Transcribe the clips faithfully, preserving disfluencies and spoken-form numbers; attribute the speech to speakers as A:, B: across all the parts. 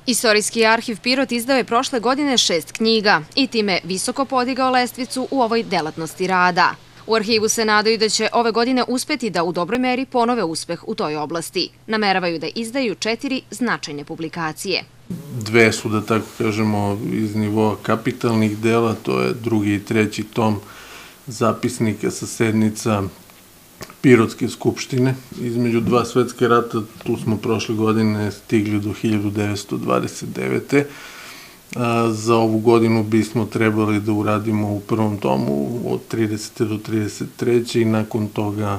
A: Istorijski arhiv Pirot izdao je prošle godine šest knjiga i time visoko podigao lestvicu u ovoj delatnosti rada. U arhivu se nadaju da će ove godine uspeti da u dobroj meri ponove uspeh u toj oblasti. Nameravaju da izdaju četiri značajne publikacije.
B: Dve su, da tako kažemo, iz nivoa kapitalnih dela, to je drugi i treći tom zapisnika sa sednica Pirotske skupštine. Između dva svetske rata, tu smo prošle godine stigli do hiljadu devetsto dvadeset devete. Za ovu godinu bismo trebali da uradimo u prvom tomu od tridesete do trideset treće i nakon toga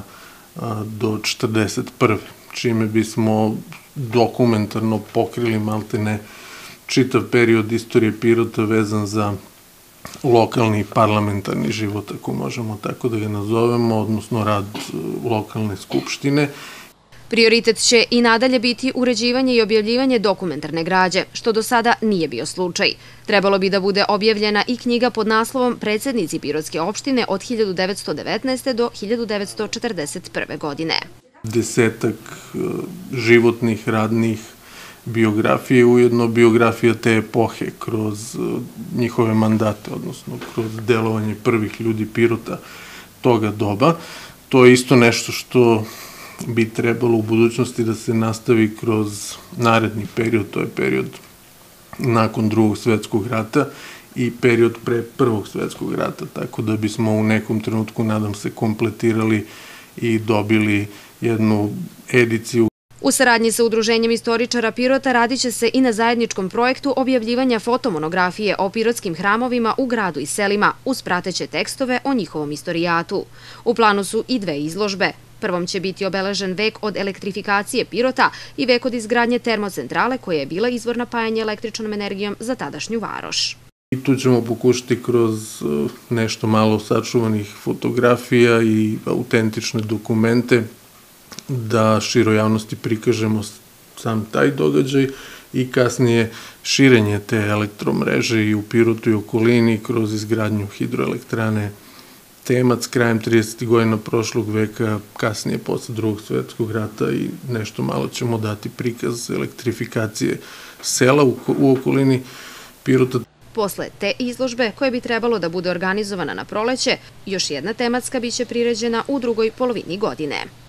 B: do četrdeset prve čime bismo dokumentarno pokrili maltene čitav period istorije Pirota vezan za lokalni parlamentarni život, ako možemo tako da ga nazovemo, odnosno rad lokalne skupštine.
A: Prioritet će i nadalje biti uređivanje i objavljivanje dokumentarne građe, što do sada nije bio slučaj. Trebalo bi da bude objavljena i knjiga pod naslovom Predsednici Pirotske opštine od hiljadu devetsto devetnaeste. do hiljadu devetsto četrdeset prve. godine.
B: Desetak životnih, radnih biografije, ujedno biografija te epohe kroz njihove mandate, odnosno kroz delovanje prvih ljudi Pirota toga doba. To je isto nešto što bi trebalo u budućnosti da se nastavi kroz naredni period, to je period nakon drugog svetskog rata i period pre prvog svetskog rata, tako da bismo u nekom trenutku, nadam se, kompletirali i dobili jednu ediciju.
A: U saradnji sa Udruženjem istoričara Pirota radit će se i na zajedničkom projektu objavljivanja fotomonografije o pirotskim hramovima u gradu i selima, uz prateće tekstove o njihovom istorijatu. U planu su i dve izložbe. Prvom će biti obeležen vek od elektrifikacije Pirota i vek od izgradnje termocentrale koja je bila izvor napajanja električnom energijom za tadašnju varoš.
B: I tu ćemo pokušati kroz nešto malo sačuvanih fotografija i autentične dokumente da široj javnosti prikažemo sam taj događaj i kasnije širenje te elektromreže i u Pirotu i okolini kroz izgradnju hidroelektrane Temac krajem tridesetih godina prošlog veka, kasnije posle drugog svetskog rata i nešto malo ćemo dati prikaz elektrifikacije sela u okolini Pirota.
A: Posle te izložbe, koje bi trebalo da bude organizovana na proleće, još jedna tematska biće priređena u drugoj polovini godine.